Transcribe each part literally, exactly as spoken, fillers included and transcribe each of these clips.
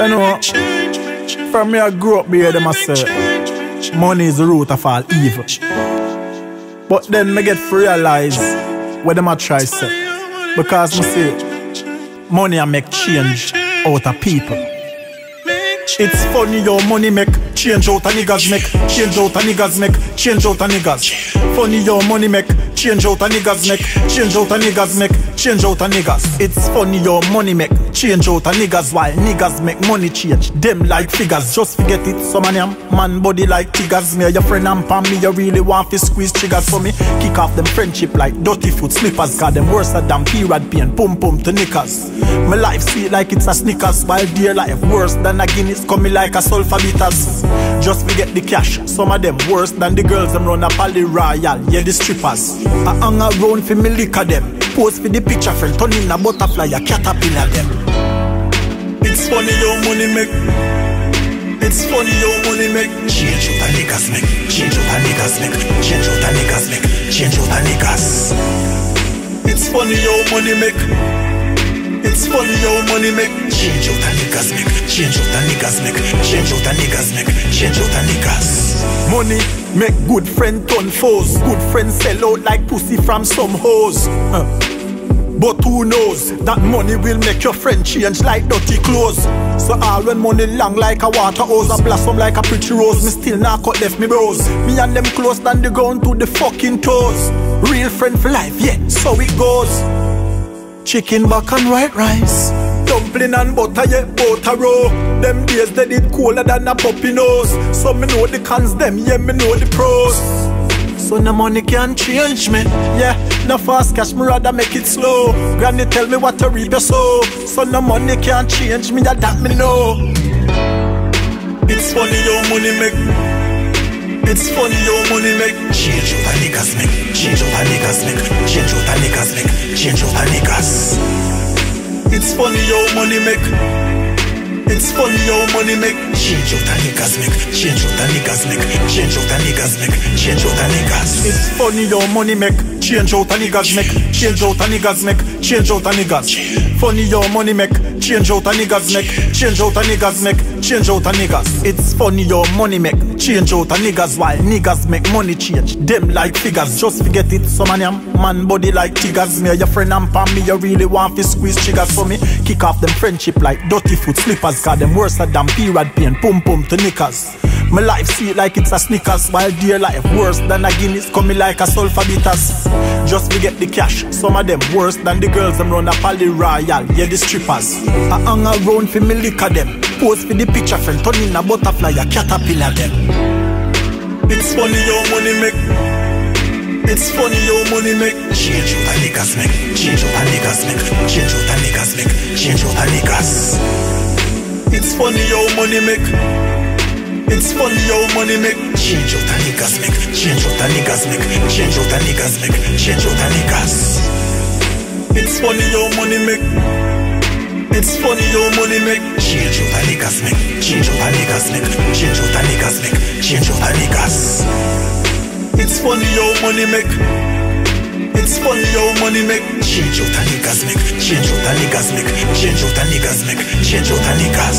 You know, from me I grew up here, them I say, money is the root of all evil. But then me get to realize what them I try say. Because me say, money I make change out of people. It's funny how money make change out of niggas make, change out of niggas make, change out of niggas. Funny how money make change out of niggas make, change out of niggas make, change out of niggas. It's funny how money make change out of niggas while niggas make money change. Them like figures, just forget it. Some of them man body like tigers. Me your friend and pan me, you really want to squeeze triggers for me. Kick off them friendship like dirty foot slippers. Got them worse than period pain, pum pum to knickers. My life sweet like it's a Snickers, while dear life worse than a Guinness. Coming like a sulfur bitters. Just forget the cash. Some of them worse than the girls them run up all the royal, yeah the strippers. I hang around for me lick of them. Post for the picture friend, turn in a butterfly, a caterpillar them. It's funny how money make. It's funny how money make. Change out the niggas make. Change out the niggas make. Change out the niggas make. Change out the niggas. It's funny how money make. It's funny how money make. Change out the niggas make. Change out the niggas make. Change out the niggas make. Change out the niggas. Money make good friend turn foes. Good friends sell out like pussy from some hoes. uh. But who knows that money will make your friend change like dirty clothes. So all when money long like a water hose, I blossom like a pretty rose. Me still not cut left me bros. Me and them close than the ground to the fucking toes. Real friend for life, yeah, so it goes. Chicken back and white rice, dumpling and butter, yeah, butter roll. Them days they did cooler than a puppy nose. So me know the cons them, yeah, me know the pros. So no money can change me, yeah. No fast cash, me rather make it slow. Granny tell me what to reap your soul. So no money can change me, yeah, that me know. It's funny how money make. It's funny how money make. Change out the niggas make. Change out the niggas make. Change out the niggas make. Change out the niggas. It's funny how money make. It's funny how money make. Change out the niggas make. Change out the niggas make. Change out the niggas make. Change out the niggas. It's funny how money make. Change out the niggas make. Change out the niggas make. Change out the niggas. Funny how money make. Change out the niggas make. Change out the niggas make. Change out the niggas. It's funny how money make. Change out the niggas while niggas make money change. Them like figures, just forget it. Some of them man body like tigers. Me your friend and pan me, you really want to squeeze triggers for me. Kick off them friendship like dirty foot slippers. Got them worse than period pain, pum pum to knickers. My life see it like it's a Snickers, while dear life worse than a Guinness. Coming like a sulfur bitters. Just forget the cash. Some of them worse than the girls them run up all the royal, yeah the strippers. I hang around for me lick of them. Post for the picture friend, turn in a butterfly, a caterpillar them. It's funny how money make. It's funny how money make. Change out the niggas make. Change out the niggas make. Change out the niggas make. Change out the niggas. It's funny how money make. It's funny how money make. Change out the niggas make. Change out the niggas make. Change out the niggas make. Change out the niggas. It's funny how money make. It's funny how money make. Change out the niggas make. Change out the niggas make. Change out the niggas make. Change out the niggas. It's funny how money make. It's funny how money make. Change out the niggas make. Change out the niggas make. Change out the niggas make. Change out the niggas.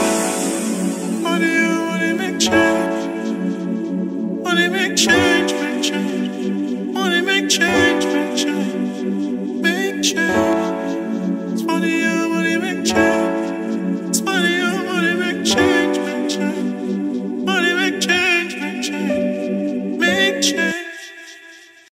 Money, money make change. Money make change, make change. Money make change, make change. Make change.